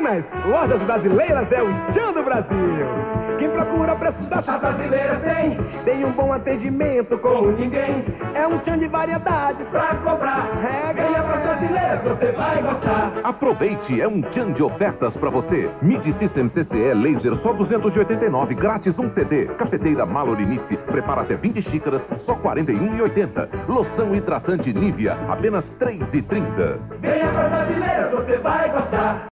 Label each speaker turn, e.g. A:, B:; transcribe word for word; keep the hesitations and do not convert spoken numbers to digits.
A: Nas lojas brasileiras é o tchan do Brasil. Quem procura preços da chá brasileira tem. Tem um bom atendimento como ninguém. É um tchan de variedades pra comprar. É, ganha pras brasileiras, você vai gostar.
B: Aproveite, é um tchan de ofertas pra você. Midi System C C E Laser só duzentos e oitenta e nove, grátis um C D. Cafeteira Malorinice, prepara até vinte xícaras, só quarenta e um reais e oitenta centavos. Loção hidratante Nivea, apenas três reais e trinta centavos.
A: Venha pras brasileiras, você vai gostar.